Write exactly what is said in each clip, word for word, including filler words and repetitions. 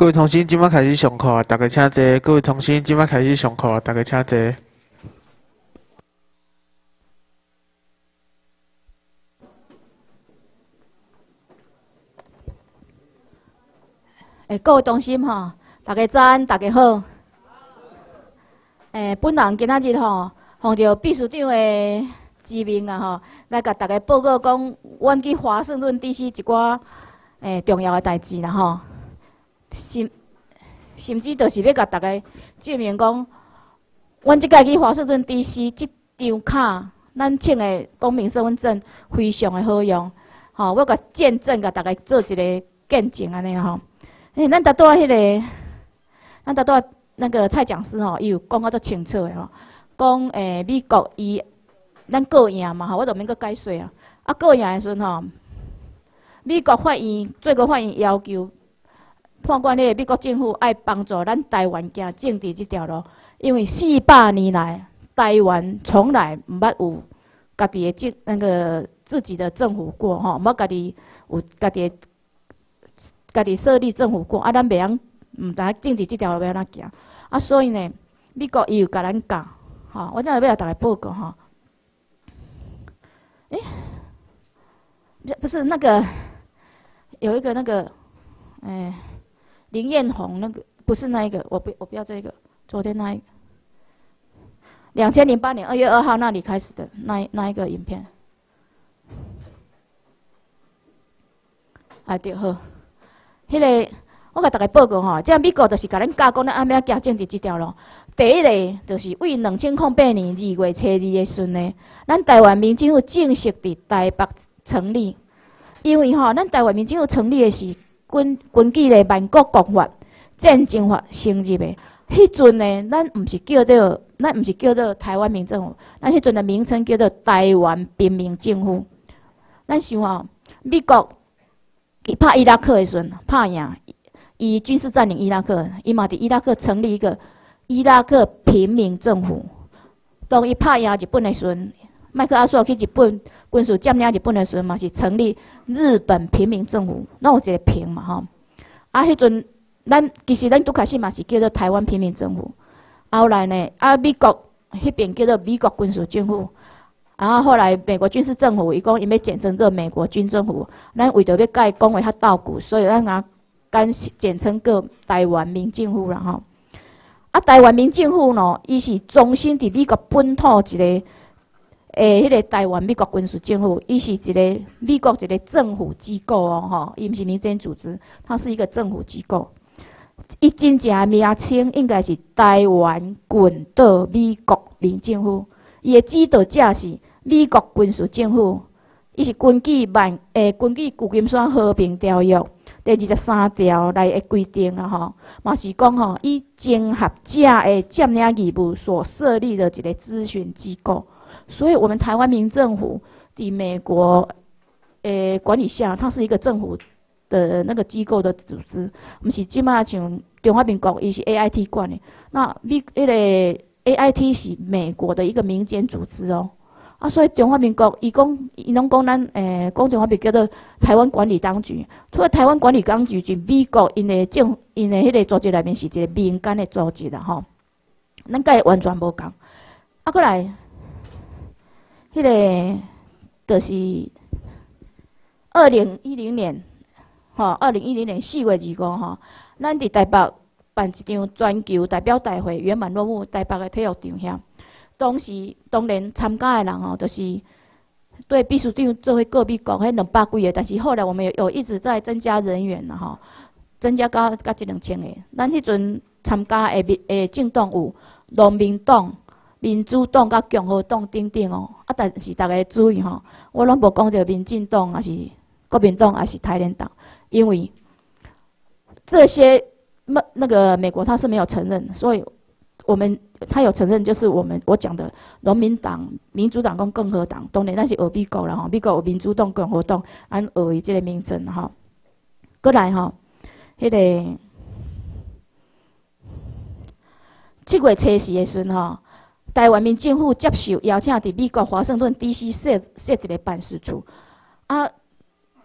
各位同学，即马开始上课，大家请坐。各位同学，即马开始上课，大家请坐。 诶，各位同学吼，大家早安，大家好。诶，本人今仔日吼，奉着秘书长的指命啊吼，来甲大家报告讲，阮去华盛顿 D C 一寡诶重要的代志啦吼。甚甚至就是要甲大家证明讲，阮即届去华盛顿 D C 即张卡，咱请的公民身份证非常的好用。吼，我甲见证，甲大家做一个见证安尼吼。诶，咱搭倒迄个，咱搭倒那个蔡讲师吼，伊有讲啊足清楚的吼，讲诶美国伊咱告赢嘛吼，我就免阁解说啊。啊告赢的时阵吼，美国法院最高法院要求判决迄个美国政府爱帮助咱台湾行政治即条路，因为四百年来台湾从来毋捌有家己的政那个自己的政府过吼，毋捌家己有家己的。家己设立政府过，啊，咱袂晓毋知政治即条路要安怎行，啊，所以呢，美国伊有甲咱教，吼，我正要来大家报告吼。诶、欸，不是那个有一个那个，诶、欸，林彦宏那个不是那一个，我不我不要这个，昨天那一个，两千零八年二月二号那里开始的那那一个影片，啊对好。迄、那个，我甲大家报告吼，即美国就是甲咱教讲咱安怎行政治即条路。第一个就是为两千零八年二月初二的时阵呢，咱台湾民政府正式伫台北成立。因为吼，咱台湾民政府成立的是根根据咧万国国法、战争法成立的。迄阵呢，咱毋是叫做，咱毋是叫做台湾民政府，咱迄阵的名称叫做台湾平民政府。咱想吼，美国。伊拍伊拉克的时阵，拍赢，伊军事占领伊拉克，伊嘛伫伊拉克成立一个伊拉克平民政府。当伊拍赢日本的时阵，麦克阿瑟去日本军事占领日本的时阵，嘛是成立日本平民政府，那有一个平嘛吼。啊，迄阵咱其实咱拄开始嘛是叫做台湾平民政府，后来呢，啊美国迄边叫做美国军事政府。然后后来美国军事政府，伊讲伊要简称个美国军政府，咱为着要甲伊讲话较倒句，所以咱甲简简称个台湾民政府啦吼。啊，台湾民政府喏，伊是中心伫美国本土一个诶，迄、那个台湾美国军事政府，伊是一个美国一个政府机构哦吼，伊毋是民间组织，它是一个政府机构。伊真正名称应该是台湾群岛美国民政府。伊的指导者是美国军事政府，伊是根据万诶根据旧金山和平条约第二十三条来的规定啊吼，嘛是讲吼，以经合者的占领义务所设立的一个咨询机构。所以，我们台湾民政府伫美国诶管理下，它是一个政府的那个机构的组织，毋是即马像中华民国伊是 A I T 管的，那美迄个。A I T 是美国的一个民间组织哦，啊，所以中华民国伊讲，伊拢讲咱诶，讲中华民国叫做台湾管理当局。除了台湾管理当局，就美国因的政因的迄个组织内面是一个民间的组织啦吼，咱甲伊完全无共。啊，过来，迄、那个就是二零一零年，吼，二零一零年四月二五吼，咱伫台北。办一场全球代表大会圆满落幕，台北的体育场遐。当时当然参加的人哦，就是对秘书长做伙告美国迄两百几个，但是后来我们有有一直在增加人员啦吼，增加到到一两千个。咱迄阵参加的民诶政党有农民党、民主党甲共和党等等哦。啊，但是大家注意吼，我拢无讲着民进党，还是国民党，还是台联党，因为这些。那那个美国他是没有承认，所以我们他有承认，就是我们我讲的农民党、民主党跟共和党，当然那是学美国啦吼，美国有民主党、共和党，按学伊这个名称吼。过来吼，迄、那个七月初四的时阵吼，台湾民政府接受邀请，伫美国华盛顿 D C 设设一个办事处啊。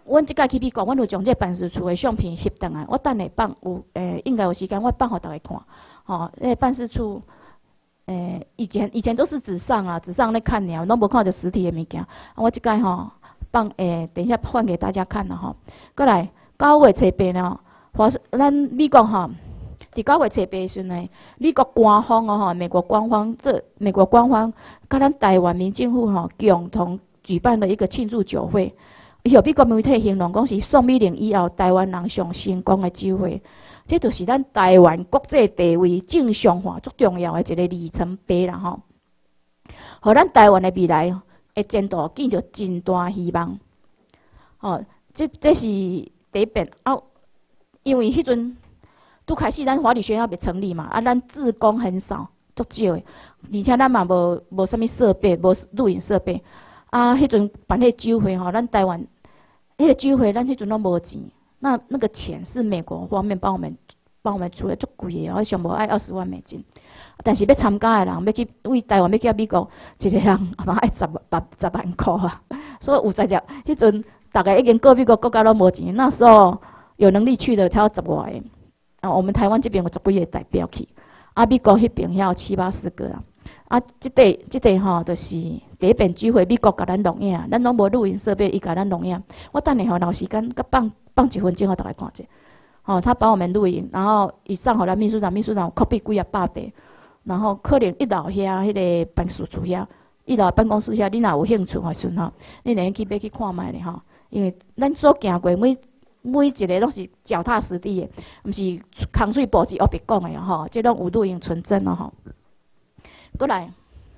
阮即届去美国，阮有将这办事处的相片翕倒来，我等下放有诶，应该有时间我放互大家看。吼，那办事处，诶，以前以前都是纸上啊，纸上咧看尔，拢无看到实体的物件。我即届吼放诶，等一下换给大家看了吼。过来九月初八呢，华咱美国吼，伫九月初八时阵呢，美国官方哦吼，美国官方这美国官方甲咱台湾民政府吼共同举办了一个庆祝酒会。伊互美国媒体形容讲是宋美龄以后台湾人上成功的酒会，这就是咱台湾国际地位正常化最重要的一个里程碑啦吼。互咱台湾的未来的前途见着真大希望。哦，这这是第一遍啊，因为迄阵拄开始咱华理学校未成立嘛，啊，咱志工很少，足少的，而且咱嘛无无啥物设备，无录影设备。啊，迄阵办迄酒会吼，咱台湾迄个酒会，咱迄阵拢无钱。那那个钱是美国方面帮我们帮我们出的足贵的，好像无爱二十万美金。但是要参加的人，要去为台湾要去美国，一个人嘛爱十万十万块啊。所以有在只迄阵，大概已经各美国国家拢无钱。那时候有能力去的才有十外个。啊，我们台湾这边有十几个代表去，啊，美国迄边遐有七八十个啊。啊，即块即块吼，就是第一遍聚会，美国甲咱录影，咱拢无录音设备，伊甲咱录影。我等下吼，有时间甲放放一分钟，互大家看者。吼，他帮我们录音，然后伊送互咱秘书长，秘书长 copy 几啊百块，然后可能一楼遐迄个办事处遐，一楼办公室遐，你若有兴趣，时阵吼，你能去要去看卖咧吼，因为咱所行过每每一个拢是脚踏实地的，毋是空嘴报纸黑白讲的吼，即拢有录音存证哦吼。过来，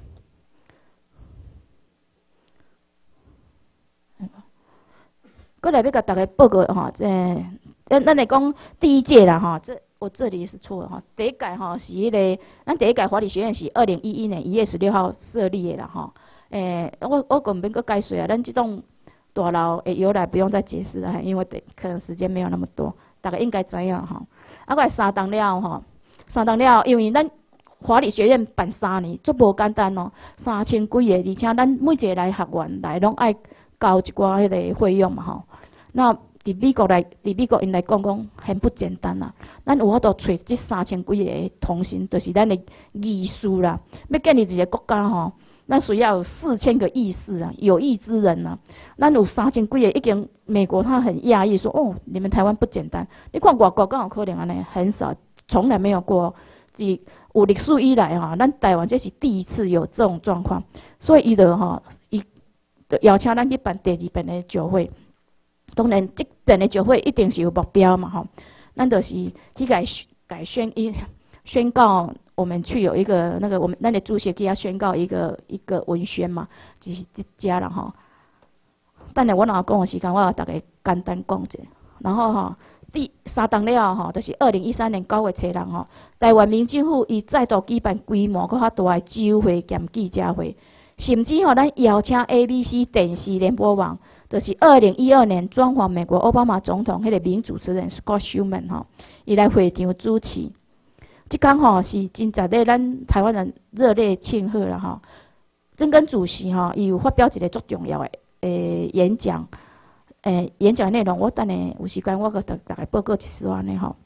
过来要甲大家报告吼，这咱咱来讲第一届啦吼，这我这里是错的吼。第一届吼是迄个，咱第一届华理学院是二零一一年一月十六号设立的啦吼。诶，我我根本个解说啊，咱这栋大楼的由来不用再解释了，因为可能时间没有那么多，大家应该知影吼。啊，过来三栋了吼，三栋了，因为咱华理学院办三年，足无简单哦，三千几个，而且咱每一个来学员来拢爱交一寡迄个费用嘛吼。那伫美国来，伫美国因来讲讲很不简单啦。咱有法度找这三千几个同行，就是咱的医师啦。要建立一个国家吼，咱需要有四千个义士啊，有义之人啊。咱有三千几个，已经美国他很讶异说：“哦，你们台湾不简单。”你看外国敢有可能安尼？很少，从来没有过。自有历史以来哈，咱台湾这是第一次有这种状况，所以伊就吼，伊邀请咱去办第二遍的酒会。当然，这遍的酒会一定是有目标嘛吼，咱就是去改改宣一宣告我们去有一个那个我们咱的主席给他宣告一个一个文宣嘛，就是这家了吼。等下我若讲的时间，我甲大家简单讲者，然后吼。第三档了吼，就是二零一三年九月初六吼，台湾民政府伊再度举办规模搁较大的酒会兼记者会，甚至吼咱邀请 A B C 电视联播网，就是二零一二年专访美国奥巴马总统迄个名主持人 Scott Schuman 吼，伊来会场主持。即天吼是真值得咱台湾人热烈庆贺啦吼。曾根主席吼，伊有发表一个足重要的诶演讲。诶，演讲内容我等下有时间我给大大概报告一次安尼吼。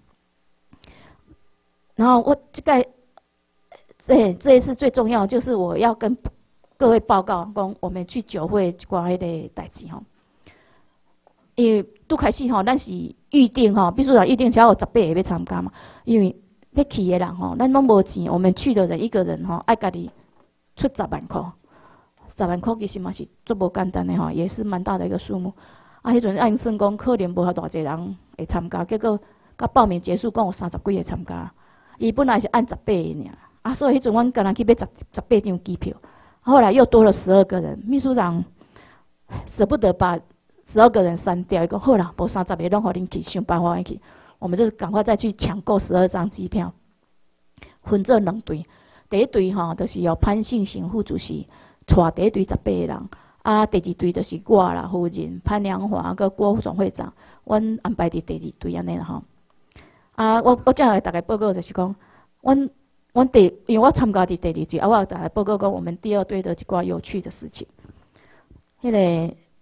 然后我这个这这一次最重要就是我要跟各位报告讲，我们去酒会一寡迄个代志吼。因为拄开始吼，咱是预定吼，秘书长预定只要有十八个要参加嘛。因为要去的人吼，咱拢无钱，我们去的人一个人吼爱家己出十万块，十万块其实嘛是足无简单的吼，也是蛮大的一个数目。啊，迄阵按算讲，可能无遐偌济人会参加，结果到报名结束，讲有三十几个参加。伊本来是按十八个尔，啊，所以迄阵阮刚刚去买十十八张机票，后来又多了十二个人，秘书长舍不得把十二个人删掉，伊讲好啦，无三十个拢互恁去，想办法去，我们就赶快再去抢购十二张机票，分做两队，第一队吼，就是由潘信行副主席带第一队十八个人。啊，第二队就是我啦，夫人潘良华佮郭总会长，阮安排伫第二队安尼啦吼。啊，我我正来大概报告就是讲，阮阮第因为我参加伫第二队，啊，我大概报告讲我们第二队的一寡有趣的事情。迄、那个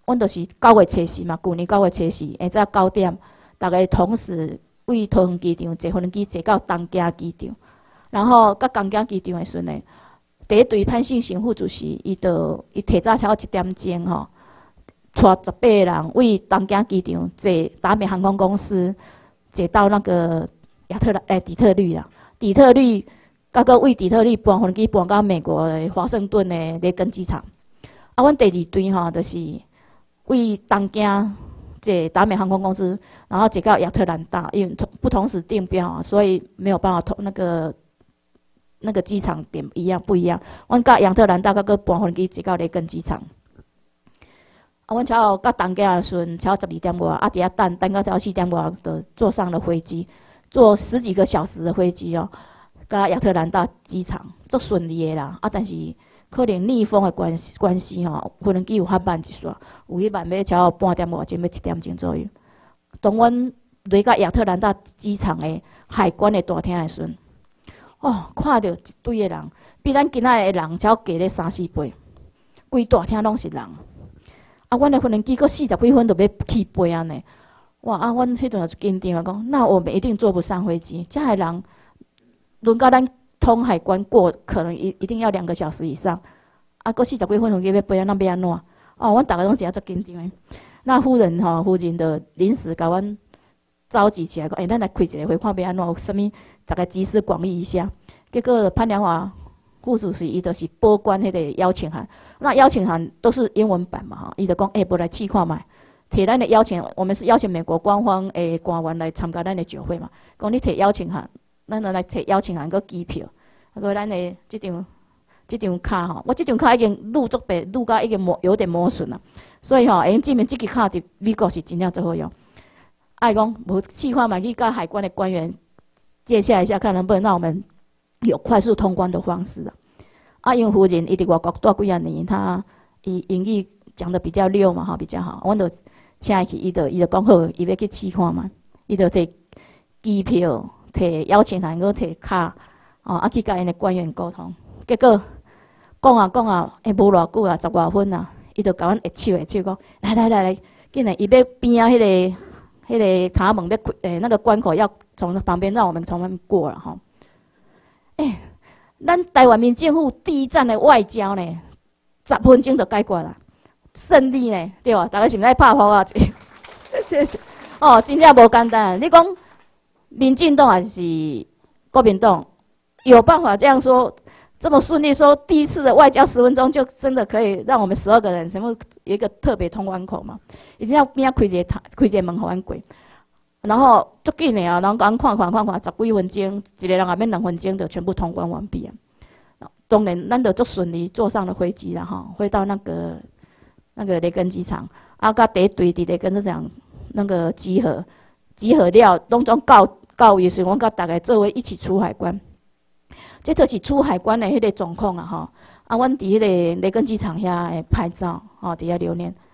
阮就是九月初四嘛，旧年九月初四下早九点，大家同时为桃园机场坐飞机坐到东京机场，然后到东京机场的时阵呢，第一队潘信成副主席，伊就伊提早超过一点钟吼，带十八个人为东京机场坐达美航空公司坐到那个亚特兰诶底特律啦，底特律，甲个为底特律搬飞机搬到美国的华盛顿的雷根机场。啊，阮第二队吼，就是为东京坐达美航空公司，然后坐到亚特兰大，因为同不同时订票啊，所以没有办法同那个那个机场点一样不一样。阮甲亚特兰大，甲个搬飞机坐到雷根机场。啊，阮超到东京的时阵，超十二点外，啊，伫遐等等到超四点外，就坐上了飞机，坐十几个小时的飞机哦，甲亚特兰大机场，足顺利的啦。啊，但是可能逆风的关系关系吼，飞机有较慢一撮，有迄慢要超半点外钟，要一点钟左右。当阮落到亚特兰大机场的海关的大厅的时阵，哦，看到一堆的人，比咱今仔的人超加咧三四倍，规大厅拢是人。啊，阮的飞机搁四十几分就要起飞安尼，哇！啊，阮迄阵就紧张啊，讲那我们一定坐不上飞机，这的人轮到咱通海关过，可能一一定要两个小时以上。啊，搁四十几分钟要飞啊，那要安怎？哦，阮逐个拢真足紧张的。那夫人吼，夫人就临时甲阮召集起来，讲：诶、欸，咱来开一个会，看要安怎，有啥物，大家集思广益一下。结果潘良华副主席伊就是报关迄个邀请函，那邀请函都是英文版嘛，吼，伊就讲：诶、欸，无来试看卖，摕咱的邀请，我们是邀请美国官方诶官员来参加咱的酒会嘛，讲你摕邀请函，咱就来摕邀请函个机票。啊，个咱的即张即张卡吼，我即张卡已经录足白，录到已经磨有点磨损了，所以吼，会证明即支卡伫美国是真正最好用。啊，伊讲无试看嘛，去甲海关的官员接洽一下，看能不能让我们有快速通关的方式啊。啊，因为夫人伊伫外国住几啊年，他伊英语讲得比较溜嘛，吼比较好，阮就请伊去，伊就伊就讲好，伊要去试看嘛，伊就摕机票、摕邀请函，搁摕卡。哦，啊去甲因的官员沟通，结果讲啊讲啊，诶无偌久啊，十外分啊，伊就甲阮握手握手讲，来来来来，紧来，伊要边啊迄个迄个卡门要开，诶那个关口要从旁边让我们从那边过了吼。诶，咱台湾民政府第一站的外交呢，十分钟就解决了，胜利呢，对吧？大家是毋是爱拍呼啊？谢谢。哦，真正无简单。你讲民进党还是国民党？有办法这样说，这么顺利说，第一次的外交十分钟就真的可以让我们十二个人全部有一个特别通关口嘛？已经要边啊开一个开一个门互咱过，然后足紧的啊，然后甲咱看看看看，十几分钟，一个人也免两分钟就全部通关完毕啊。当然，咱就足顺利坐上了飞机了哈，回到那个那个雷根机场，啊，甲第一队伫雷根机场那个集合，集合了，拢总到到位时，阮甲大家做伙一起出海关。这就是出海关的迄个状况啊！吼，啊，阮伫迄个雷根机场遐诶拍照，吼，伫遐留念。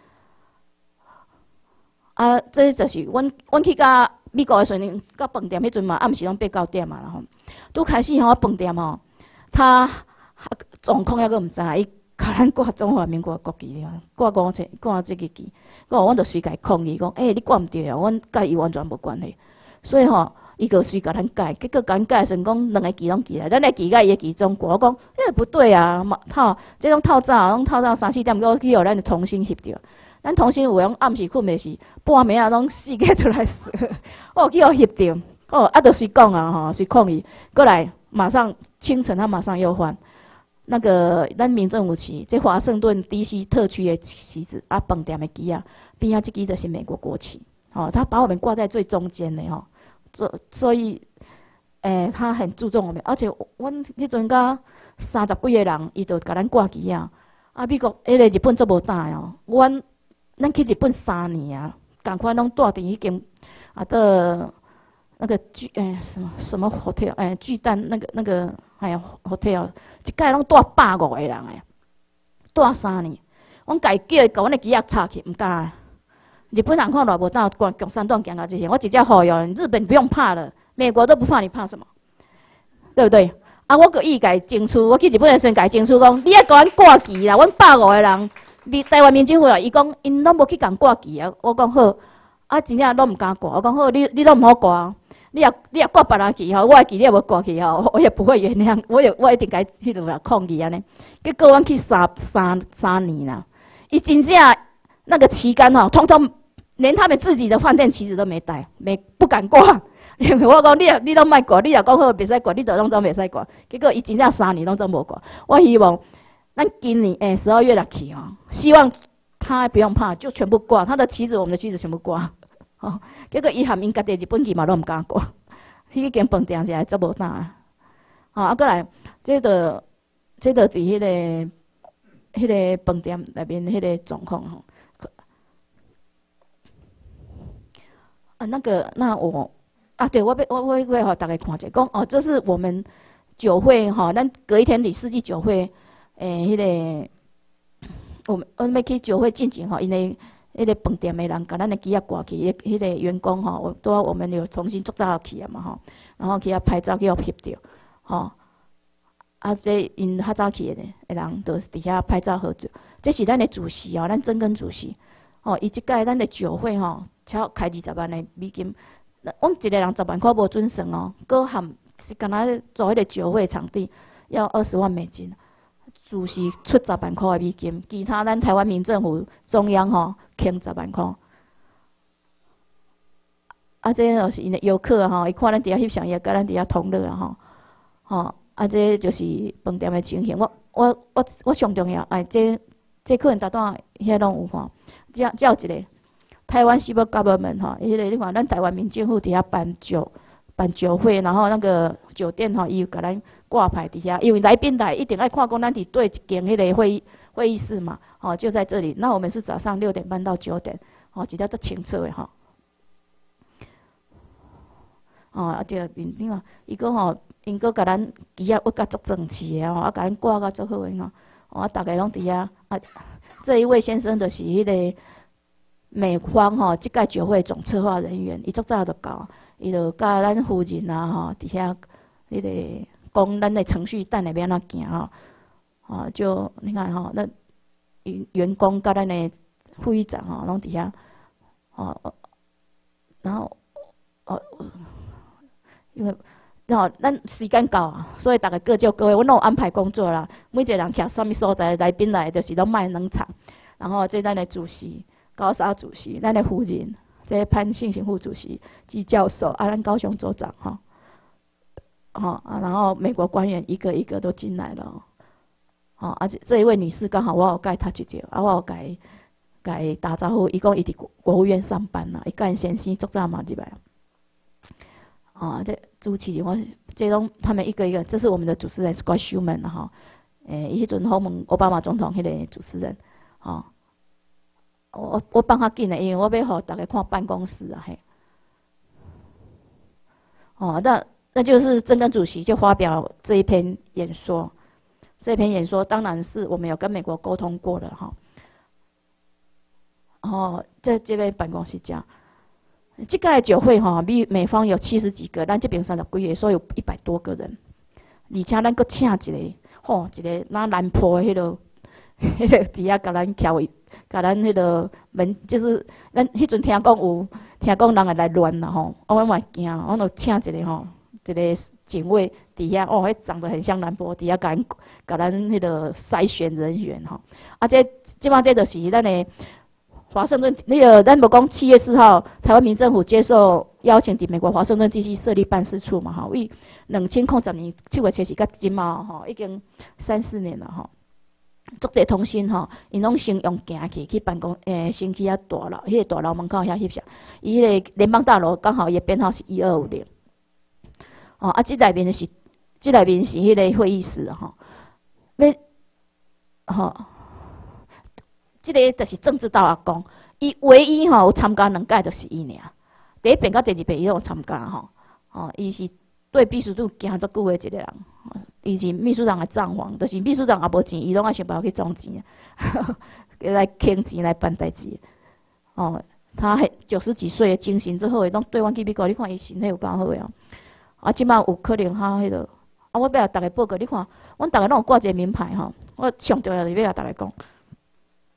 啊，这就是阮阮去甲美国的时阵，到饭店迄阵嘛，暗时拢八九点嘛，然后拄开始吼，饭店吼，他状况还阁毋知影，伊甲咱挂中华民国国旗，挂五彩，挂这个旗，我阮就随家抗议讲，诶、欸，你挂毋对啊，阮甲伊完全无关系，所以吼。伊个随甲咱改，结果甲咱改成讲两个旗拢起来，咱个旗甲伊个旗中国，我讲，迄不对啊，套这种套早，拢套到三四点，我去互咱重新翕着。咱重新有用暗时困袂是，半暝啊拢四个出来死，我去互翕着。哦，啊，就随讲啊，吼，随抗议，过来马上清晨他马上又换那个咱民政府旗，这华盛顿 D C 特区的旗子啊，饭店的旗啊，边啊这支就是美国国旗，哦，他把我们挂在最中间的吼。所所以，诶、欸，他很注重我们，而且阮迄阵甲三十几个人，伊就甲咱挂旗啊。啊，美国迄个日本做无大哦，阮咱去日本三年啊，共款拢住伫迄间啊的那个巨诶、欸、什么什么 hotel 诶、欸、巨蛋那个那个哎呀 hotel， 一届拢住百五个人诶，住三年。阮家叫伊甲阮的旗仔插去，毋敢。日本人看偌无当，共共产党行到这些，我直接吼哟，日本不用怕了，美国都不怕，你怕什么？对不对？啊，我个意改争取，我去日本的时阵改争取讲，你爱甲阮挂旗啦，阮百五个人， 民台湾民政府啊，伊讲因拢无去共挂旗啊。我讲好，啊真正拢毋敢挂。我讲好，你你拢毋好挂，你若你若挂别人旗吼，我的旗你也无挂起吼，我也不会原谅，我也我一定该去度来抗议安尼。结果阮去三三三年啦，伊真正那个旗杆吼，通通连他们自己的饭店旗子都没带，没不敢挂。因为我讲你若你拢莫挂，你若讲好袂使挂，你就拢总袂使挂。结果伊真正三年拢总无挂。我希望咱今年诶十二月来去哦，希望他不用怕，就全部挂，他的旗子我们的旗子全部挂。哦，结果伊含因家己日本旗嘛拢毋敢挂，迄间饭店是还做无呾啊。哦，啊，过来，这个这个伫迄个迄个饭店内面迄个状况吼。啊，那个，那我。啊，对，我要我我我互大家看一下，讲哦，这是我们酒会哈，咱隔一天里世纪酒会，诶、欸，迄、那个我们我们要去酒会进前吼，因为迄个饭店的人甲咱的旗仔挂起，迄迄个员工吼，我都我们有重新做早去啊嘛吼，然后去遐拍照去互翕着，吼，啊，这因较早去的的人，都是伫遐拍照合照，这是咱的主席哦，咱曾根主席，哦，伊即届咱的酒会吼，超开二十万的美金。阮一个人十万块无准算哦，搁含是干那做迄个酒会场地要二十万美金，主席出十万块的美金，其他咱台湾民政府中央吼欠十万块。啊，这就是因的游客吼，伊看咱伫遐翕相，伊甲咱伫遐同乐啊吼，吼啊，这就是饭店的情形。我我我我上重要，哎，这这可能搭档遐拢有吼，只只有一个。台湾 civil government 哈，迄个你看，咱台湾民政府底下办酒办酒会，然后那个酒店哈，伊有甲咱挂牌底下，因为来宾来一定爱看讲咱伫对一间迄个会议会议室嘛，哦，就在这里。那我们是早上六点半到九点，哦，一条足清楚的哈。哦，啊对，面顶啊，伊个吼，因个甲咱旗仔握甲足整齐的吼，啊甲咱挂甲足好的吼，哦，啊大家拢伫遐啊，这一位先生就是迄个。美方吼，即届酒会总策划人员，伊足早就到，伊就甲咱夫人啊吼，伫遐迄个讲咱的程序等下要安怎行吼，哦，就你看吼，那员工甲咱的副议长吼，拢伫遐，哦，然后哦，因为然后咱时间到啊，所以大家各就各位，阮拢有安排工作啦，每一个人徛啥物所在，来宾来就是拢卖冷场，然后这咱的主席。高沙主席，咱的夫人，这潘信行副主席及教授，啊，咱高雄州长哈，好啊，然后美国官员一个一个都进来了，好，而且这一位女士刚好我有甲伊touch着，啊，我有甲伊甲伊打招呼，伊讲伊伫国务院上班啦，伊甲因先生足早嘛入来，啊，这主持人我这拢他们一个一个，这是我们的主持人 Scott Schuman 哈，诶，伊迄阵访问奥巴马总统迄个主持人，哦。我我帮他紧的，因为我要互大家看办公室啊嘿。哦，那那就是曾根主席就发表这一篇演说，这一篇演说当然是我们有跟美国沟通过的哈。哦，在这边办公室讲，这个酒会哈，美美方有七十几个，咱这边三十几个，所以有一百多个人，而且咱搁请一个，吼，一个那南坡迄落，迄个底下甲咱调位。甲咱迄个门，就是咱迄阵听讲有，听讲人会来乱啦吼，我嘛惊，我就请一个吼，一个警卫伫遐，哦，迄长得很像南波，伫遐甲咱甲咱迄个筛选人员吼。啊，这即摆这就是咱的华盛顿，那个咱无讲七月四号，台湾民政府接受邀请，伫美国华盛顿地区设立办事处嘛吼，为两千零十年七月七日到今嘛吼，已经三四年了吼。足侪通讯吼，因拢先用行去去办公，诶，先去遐大楼，迄个大楼门口遐翕相。伊迄个联邦大楼刚好伊编号是一二五零。哦，啊，即内面是，即内面是迄个会议室吼。要，吼，即个就是政治道阿公，伊唯一吼有参加两届就是伊尔。第一遍到第二遍伊拢有参加吼。哦，伊是对秘书处行足久诶一个人。伊是秘书长的账房，就是秘书长也无钱，伊拢爱想办法去装钱，来坑钱来办代志。哦，他迄九十几岁，精神最好诶，拢对阮去美国，你看伊身体有够好诶哦。啊，即摆有可能哈迄落，啊，我要甲大家报告，你看，阮大家拢有挂一个名牌吼。我上重要就是要甲大家讲，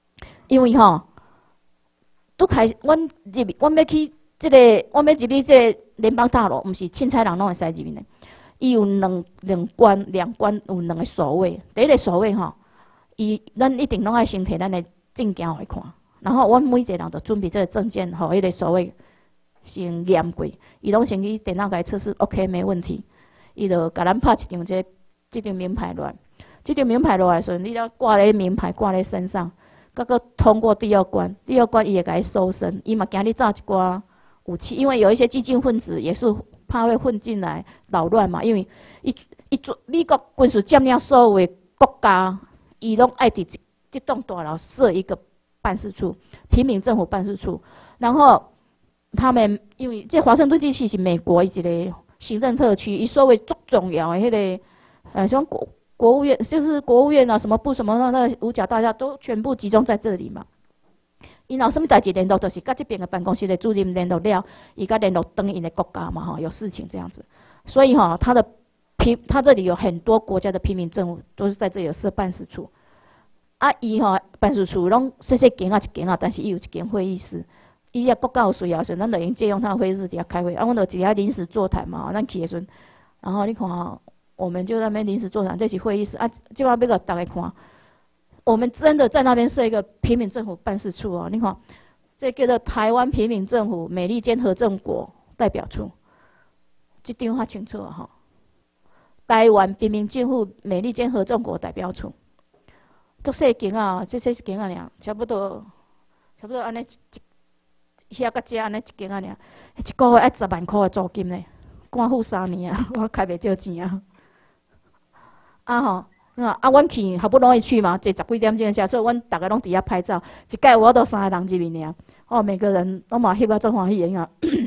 因为吼，拄开始，阮入，阮要去即、这个，阮要入去即个联邦大楼，毋是凊彩人拢会使入面的。伊有两两关，两关有两个所谓。第一个所谓吼，伊咱一定拢爱先摕咱的证件来看，然后阮每一个人都准备这个证件，吼，迄个所谓先验过，伊拢先去电脑甲伊测试 ，OK 没问题，伊就甲咱拍一张这个、这张名牌落来。这张名牌落来的时候，你要挂咧名牌挂咧身上。个个通过第二关，第二关伊会甲伊搜身，伊嘛惊你炸一寡武器，因为有一些激进分子也是怕会混进来扰乱嘛。因为伊伊做美国军事占领所有的国家，伊拢爱伫这栋大楼设一个办事处，平民政府办事处。然后他们因为这华盛顿地区是美国一个行政特区，伊所谓最重要的迄、那个呃像国。国务院就是国务院啊，什么部什么那个五角大厦都全部集中在这里嘛。伊若有什么代志联络，就是甲这边的办公室的主任联络了，伊甲联络等因的国家嘛，哈，有事情这样子。所以哈，他的平，他这里有很多国家的平民政府都是在这里有设办事处。啊，伊哈办事处拢细细间啊一间啊，但是伊有一间会议室。伊个国家有需要时，咱就用借用他的会议室底下开会。啊，阮就伫遐临时座谈嘛，咱去的时阵，然后你看哈。我们就在那边临时座谈，这是会议室啊，今晚要给大家看。我们真的在那边设一个平民政府办事处哦，你看，这叫做台湾平民政府美利坚合众国代表处，这张较清楚啊哈。台湾平民政府美利坚合众国代表处，足细间啊，这细间啊尔，差不多，差不多安尼一，遐甲遮安尼一间啊尔，一个月爱十万块的租金呢，官府三年啊，我开袂少钱啊。啊吼，啊，啊，阮去好不容易去嘛，坐十几点钟车，所以阮大家拢伫遐拍照。一届我都三个人入面尔，哦，每个人拢嘛翕啊足欢喜个啊。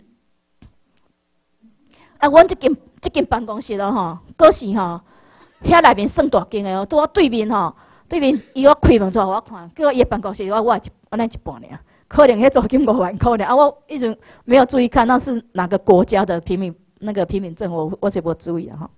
啊，阮即间即间办公室咯吼，阁是吼，遐内面算大间个哦，拄我对面吼，对面伊我开门出来，我看，叫我伊个办公室，我我一安尼一半尔，可能迄租金五万块尔。啊，我一直没有注意看那是哪个国家的平民那个平民政府，我我就无注意啊吼。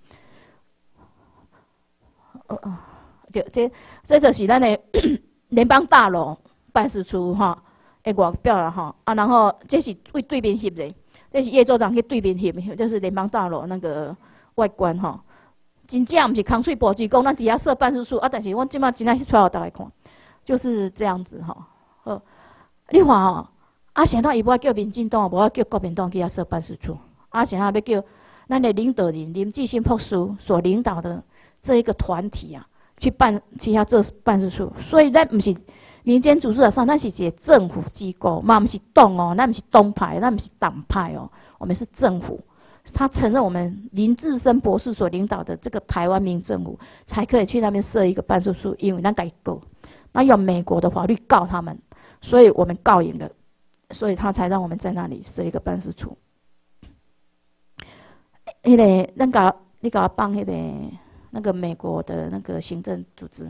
哦哦，对，这这就是咱的联邦大楼办事处哈的外表啦哈啊，然后这是为对面翕的，这是叶州长去对面翕，就是联邦大楼那个外观哈。真正毋是空嘴布置讲咱底下设办事处啊，但是阮即马真正是出来互大家看，就是这样子哈。好，你看吼，啊，现在伊无叫民进党，无要叫国民党去遐设办事处，啊，现在要叫咱的领导人林志兴博士所领导的。这一个团体啊，去办去遐做办事处，所以咱不是民间组织啊，上咱是一个政府机构，嘛不是党哦，咱不是党派，咱不是党派哦，我们是政府。他承认我们林志深博士所领导的这个台湾民政府，才可以去那边设一个办事处，因为咱改告，那用美国的法律告他们，所以我们告赢了，所以他才让我们在那里设一个办事处。迄个，咱甲你甲我放迄个。那个美国的那个行政组织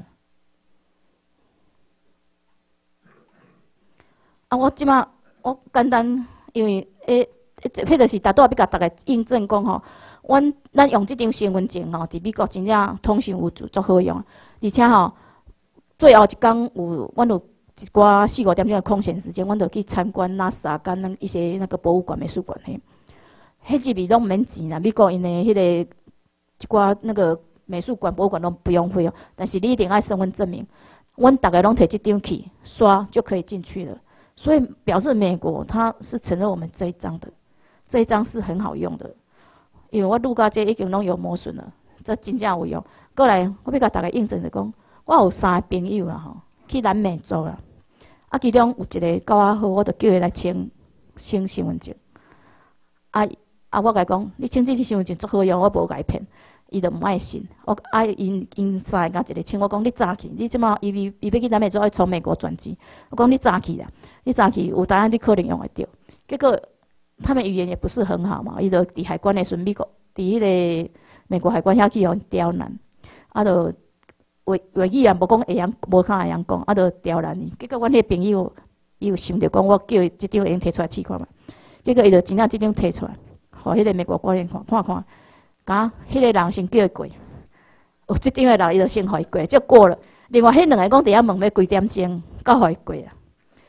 啊，我即马我简单，因为诶，迄个是大多要甲大家印证讲吼，阮咱用即张身份证吼，伫美国真正通行有足好用，而且吼，最后一天有，阮有一寡四五点钟的空闲时间，阮就去参观 NASA 跟那一些那个博物馆、美术馆嘿，迄入面拢免钱啦，美国因诶迄个一寡那个。美术馆、博物馆都不用费用，但是你一定要身份证明。阮大家拢摕这张去刷就可以进去了，所以表示美国它是承认我们这一张的，这一张是很好用的。因为我录到这已经拢有磨损了，这真正有用。过来，我要甲大家印证就讲，我有三个朋友啦吼，去南美洲啦，啊，其中有一个教我好，我就叫伊来签签身份证。啊啊，我甲伊讲，你签这支身份证足好用，我无甲伊骗。伊就毋爱信，我啊因因三个甲一个请我讲，你早去，你即马伊伊伊要去南美洲，要从美国转机。我讲你早去啦，你早去有答案，你可能用会着。结果他们语言也不是很好嘛，伊就伫海关的时阵，美国伫迄个美国海关遐去互刁难，啊，就话话语也无讲会晓，无啥会晓讲，啊，就刁难伊。结果阮迄个朋友伊有想着讲，我叫伊即张会用摕出来试看嘛。结果伊就真正即张摕出来，互迄个美国官员看看看。啊，迄个人先叫伊过，有即张的人伊就先互伊过，就过了。另外迄两个讲伫遐问要几点钟，才互伊过啊。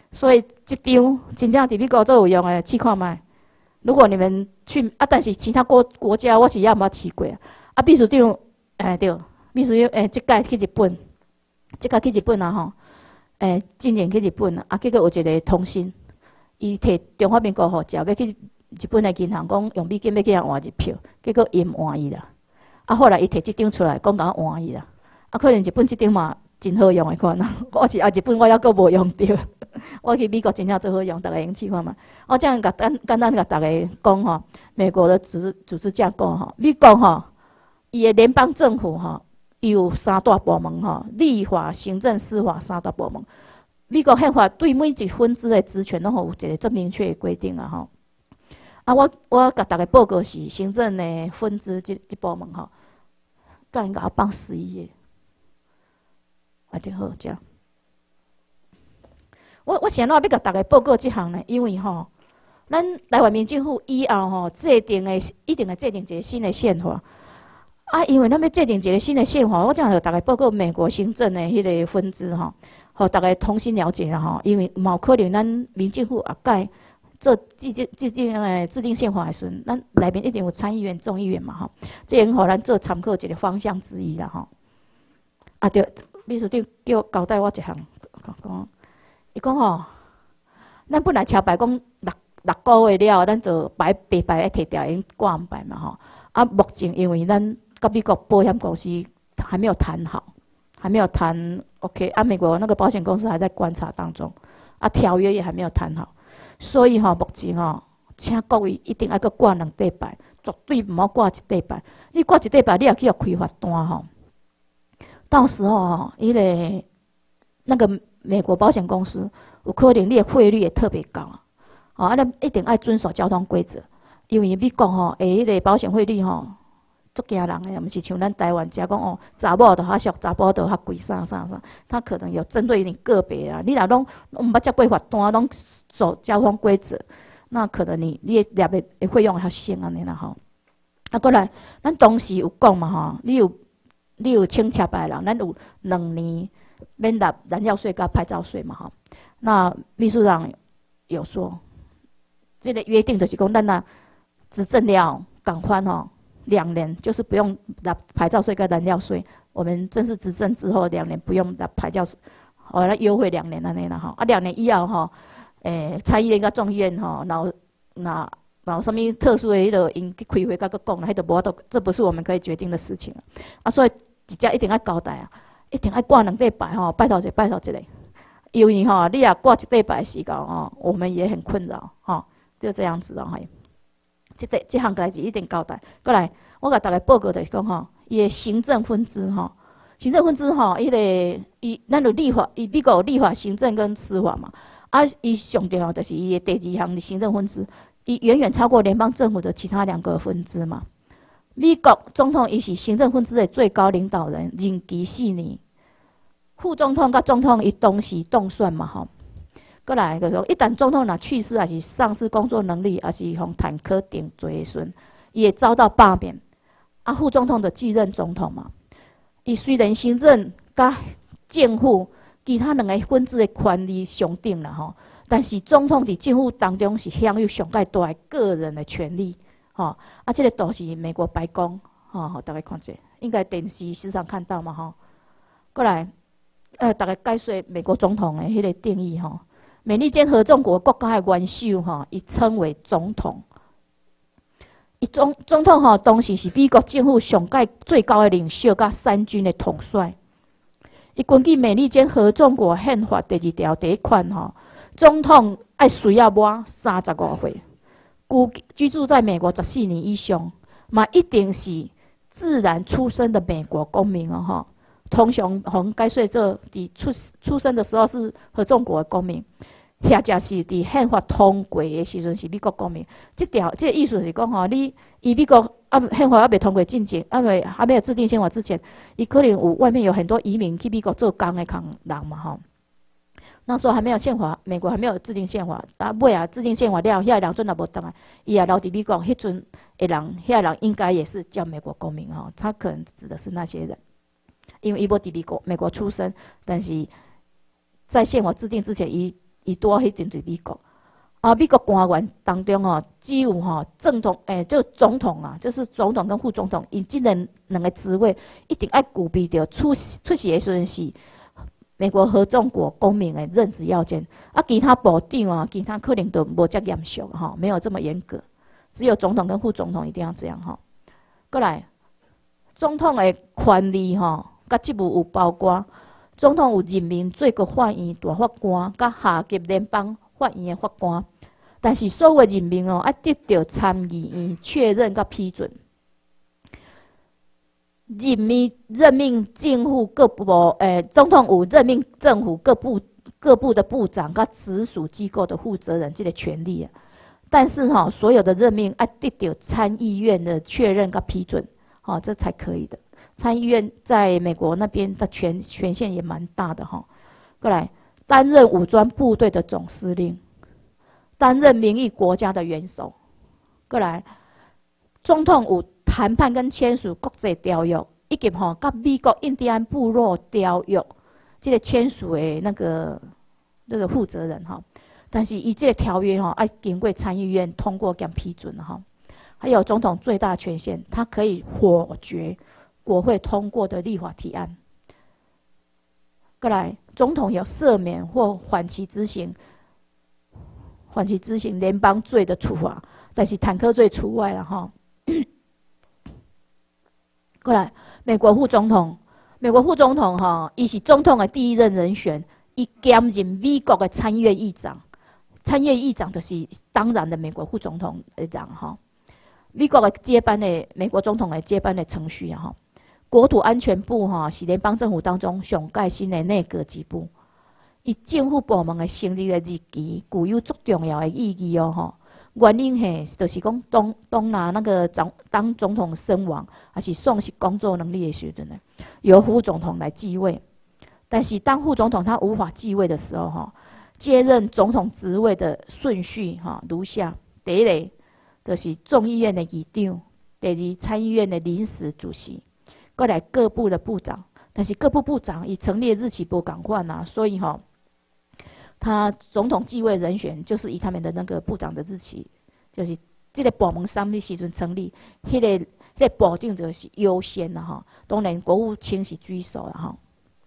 所以这张真正伫美国做有用诶，试看卖。如果你们去啊，但是其他国国家我是也冇去过啊。啊，秘书长，诶、欸、对，秘书长诶，即届去日本，即届去日本啊吼，诶、欸，今年去日本啊，啊，结果有一个通信，伊摕中华民国护照要去日本诶银行讲用美金要去遐换一票，结果伊毋换伊啦。啊，后来伊摕即张出来讲甲我换伊啦。啊，可能日本即张嘛真好用诶款啊，我是啊日本我还阁无用着。我去美国真正最好用，大家用试看嘛。我这样甲简简单甲大家讲吼，美国的组组织架构吼，美国吼，伊的联邦政府吼，伊有三大部门吼，立法、行政、司法三大部门。美国宪法对每一分支的职权拢有一个最明确的规定啊吼。啊，我我甲大家报告是行政的分支即即部门吼，甲因甲我放十一页，啊，就好这样。我我想要要甲大家报告即项呢，因为吼，咱台湾民政府以后吼制定的一定会制定一个新的宪法啊，因为咱要制定一个新的宪法，我正要大家报告美国行政的迄个分支吼，互大家重新了解啦吼，因为嘛有可能咱民政府也改做制定制定诶制定宪法的时阵，咱内面一定有参议院、众议院嘛吼，这用互咱做参考一个方向之一啦吼。啊对，秘书长叫我交代我一项，讲。伊讲吼，咱本来车牌讲六六个月了，咱就白白白一摕掉，因挂唔牌嘛吼。啊，目前因为咱甲美国保险公司还没有谈好，还没有谈 OK， 啊，美国那个保险公司还在观察当中，啊，条约也还没有谈好，所以吼，目前吼，请各位一定要搁挂两块牌，绝对唔好挂一块牌。你挂一块牌，你也去互开罚单吼。到时候吼，伊个那个。美国保险公司有可能你的汇率也特别高啊，哦，啊，咱一定要遵守交通规则，因为美国吼，诶，迄个保险汇率吼，足惊人诶，毋是像咱台湾遮讲哦，查某就较俗，查甫就较贵，啥啥啥，它可能有针对你个别啊，你若拢毋捌接过罚单，拢守交通规则，那可能你你诶纳诶费用较省安尼啦吼。啊，过来，咱当时有讲嘛吼，你有你有清车牌人，咱有两年。免纳燃料税跟牌照税嘛吼，那秘书长有说，这个约定就是讲，咱呐执政了，赶快吼两年，就是不用纳牌照税跟燃料税。我们正式执政之后，两年不用纳牌照税，哦，那优惠两年安尼啦吼。啊，两年以后吼，诶，参议院跟众议院吼，然后那然后什么特殊的迄个因去开会甲个讲啦，迄个无都，这不是我们可以决定的事情啊。所以一家一定要交代啊。一定要挂两块牌吼，拜托一拜托一个，因为吼，你若挂一块牌时间吼，我们也很困扰吼，就这样子咯嘿。这个这项代志一定交代。过来，我甲大家报告就是讲吼，伊的行政分支吼，行政分支吼，伊个伊咱有立法，伊美国有立法、行政跟司法嘛，啊，伊上重要就是伊的第二项的行政分支，伊远远超过联邦政府的其他两个分支嘛。美国总统伊是行政分支的最高领导人，任期四年。副总统甲总统伊同时当选嘛吼。过来个说，一旦总统若去世，还是丧失工作能力，还是互坦克顶罪的时阵，伊会遭到罢免。啊，副总统就继任总统嘛。伊虽然行政甲政府其他两个分支的权力相等啦吼，但是总统伫政府当中是享有上界大的个人的权利。吼，啊，这个图是美国白宫，吼，吼，大家看者，应该电视时常看到嘛，吼。过来，呃，大家解说美国总统的迄个定义，吼，美利坚合众国国家的元首，吼，伊称为总统。伊总总统吼，当时是美国政府上界最高的领袖，甲三军的统帅。伊根据美利坚合众国宪法第二条第一款，吼，总统爱需要满三十五岁。居居住在美国十四年以上，嘛一定是自然出生的美国公民哦吼。通常红该说做伫出出生的时候是合众国的公民，或者是伫宪法通过的时阵是美国公民。这条这个意思是讲吼，你以美国啊宪法还未通过进前，啊未还没有制定宪法之前，伊可能有外面有很多移民去美国做工的工人嘛吼。那时候还没有宪法，美国还没有制定宪法。啊，尾啊制定宪法了，遐个人阵也无当啊，伊也留伫美国，迄阵的人，遐个人应该也是叫美国公民哦。他可能指的是那些人，因为伊无伫美国美国出生，但是在宪法制定之前，伊伊拄好迄阵伫美国。啊，美国官员当中哦，只有吼总统，诶、欸，就总统啊，就是总统跟副总统，因即两两个职位一定爱具备着出出席的时阵是美国合众国公民的任职要件。啊，其他部长啊，其他可能都无遮严肃哈，没有这么严格，只有总统跟副总统一定要这样哈。过来，总统的权利吼，甲职务有包括总统有任命最高法院大法官，甲下级联邦法院的法官，但是所有的任命哦，要得到参议院确认甲批准。任命任命政府各部，诶、欸，总统有任命政府各部各部的部长甲直属机构的负责人这个权利啊。但是哈、哦，所有的任命要得到参议院的确认甲批准，好、哦，这才可以的。参议院在美国那边的权权限也蛮大的哈。过来。担任武装部队的总司令，担任名义国家的元首。过来，总统有谈判跟签署国际条约，以及吼甲美国印第安部落条约，这个签署的那个那个负责人哈。但是伊这个条约哈，要经过参议院通过跟批准哈。还有总统最大权限，他可以否决国会通过的立法提案。过来，总统有赦免或缓期执行、缓期执行联邦罪的处罚，但是坦克罪除外了哈。过来，美国副总统，美国副总统哈，伊是总统的第一任人选，伊兼任美国的参议院议长，参议院议长就是当然的美国副总统的长哈。美国的接班的美国总统的接班的程序啊哈。国土安全部哈是联邦政府当中上盖新的内阁级部，伊政府部门的成立的日期具有足重要的意义哦吼。原因嘿就是讲当当拿那个总当总统身亡，还是丧失工作能力的时阵呢，由副总统来继位。但是当副总统他无法继位的时候哈，接任总统职位的顺序哈如下：第一类就是众议院的议长，第二参议院的临时主席。过来各部的部长，但是各部部长以成立日期不赶快呐，所以哈、哦，他总统继位人选就是以他们的那个部长的日期，就是这个部门什么时阵成立，迄、那个迄、那个部长就是优先啦哈。当然国务卿是居首啦哈。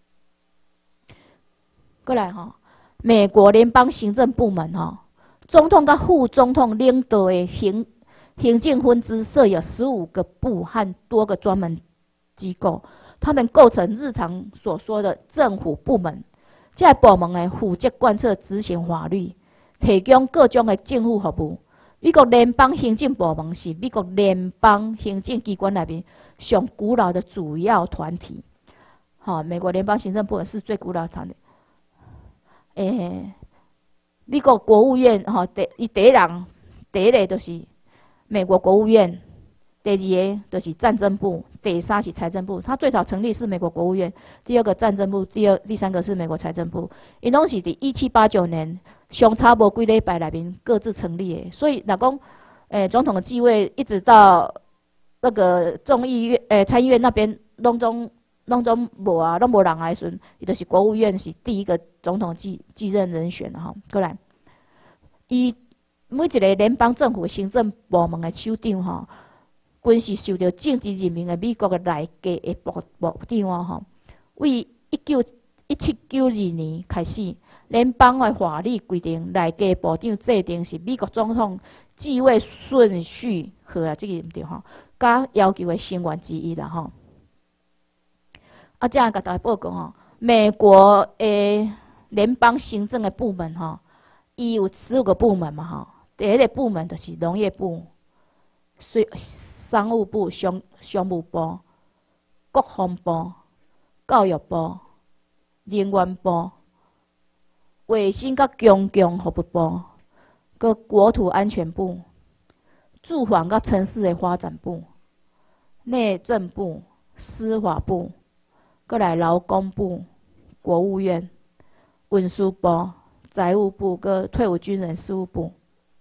过来哈，美国联邦行政部门哈，总统跟副总统领导的行行政分支设有十五个部和多个专门机构，他们构成日常所说的政府部门。这些部门呢，负责贯彻执行法律，提供各种的政府服务。美国联邦行政部门是美国联邦行政机关内面上古老的主要团体。好、哦，美国联邦行政部门是最古老的团体。诶、欸，美国国务院哈，第伊第一人第一个就是美国国务院。第二个就是战争部，第三是财政部。它最早成立是美国国务院，第二个战争部，第二、第三个是美国财政部。因拢是伫一七八九年相差无几礼拜内面各自成立的。所以，若讲诶总统的继位，一直到那个众议院、诶参议院那边拢总拢总无啊，拢无人来时，伊就是国务院是第一个总统继继任人选哈。过来，伊每一个联邦政府行政部门的首长哈。均是受到政治任命的美国的内阁的部部长啊，吼，为一九一七九二年开始，联邦的法律规定，内阁部长制定是美国总统继位顺序，好啦，这个毋对吼，甲要求的成员之一啦，吼。啊，这样甲大家报告吼，美国的联邦行政的部门吼，伊有十五个部门嘛，吼，第一个部门就是农业部，税。商务部、商商务部、国防部、教育部、能源部、卫生甲公共服务部、个国土安全部、住房甲城市的发展部、内政部、司法部，过来劳工部、国务院、运输部、财务部、个退伍军人事务部。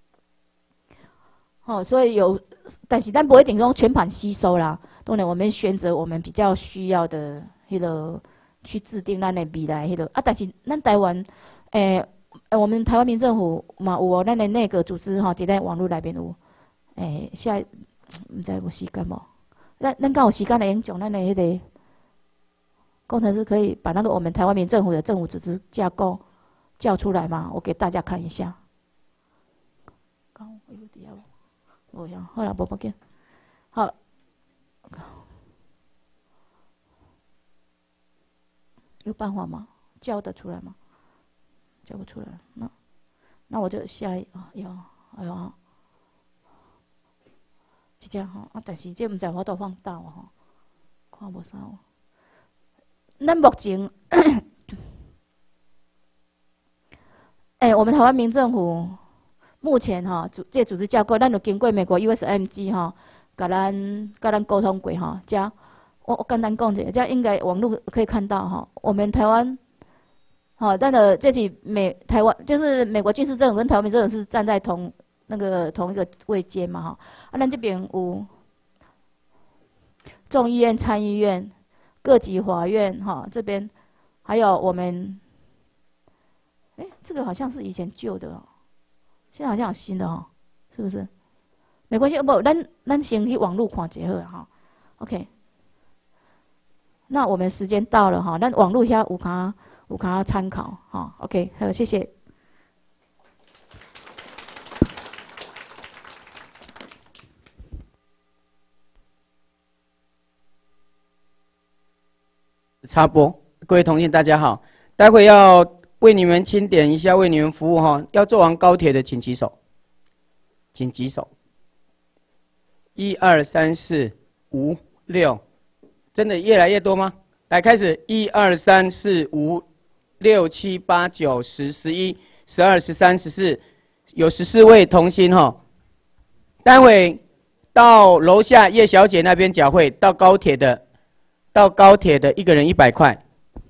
哦，所以有。但是咱不一定讲全盘吸收啦，当然我们选择我们比较需要的迄个去制定咱的未来迄个啊。但是咱台湾，诶、欸， 呃，我们台湾民政府嘛有哦，咱的内阁组织吼，伫咱网络内面有，诶、欸，下毋知有时间无？咱咱敢有时间来用咱的迄个工程师可以把那个我们台湾民政府的政府组织架构叫出来吗？我给大家看一下。刚有伫遐无？无呀，好啦，无要紧。好。有办法吗？叫得出来吗？叫不出来，那那我就下一啊，有，哎呦，是这样吼啊，但是这唔知我都放大哦，看无啥哦。咱目前，哎、欸，我们台湾民政府目前哈组这组织架构，咱有经过美国 U S M G 哈，甲咱甲咱沟通过哈，这样。我我简单讲一下，这样应该网络可以看到哈，我们台湾，好，但的这起美台湾就是美国军事政府跟台湾民政府是站在同那个同一个位阶嘛哈，啊，咱这边有众议院、参议院、各级法院哈，这边还有我们，哎、欸，这个好像是以前旧的哦，现在好像有新的哦，是不是？没关系，不，咱咱先去网络看一下哈 ，OK。那我们时间到了哈，那网络下有卡有卡参考哈 ，OK， 好，谢谢。 插播，各位同学大家好，待会要为你们清点一下，为你们服务哈。要坐完高铁的请举手，请举手。一二三四五六。真的越来越多吗？来，开始，一二三四五六七八九十十一十二十三十四，有十四位同心哈。待会到楼下叶小姐那边缴会，到高铁的，到高铁的一个人一百块。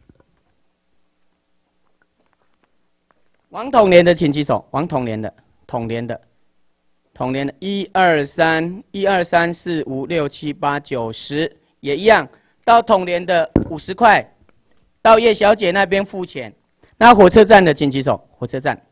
王统联的请举手，王统联的，统联的，统联的，一二三一二三四五六七八九十。也一样，到统联的五十块，到叶小姐那边付钱。那火车站的请举手，火车站。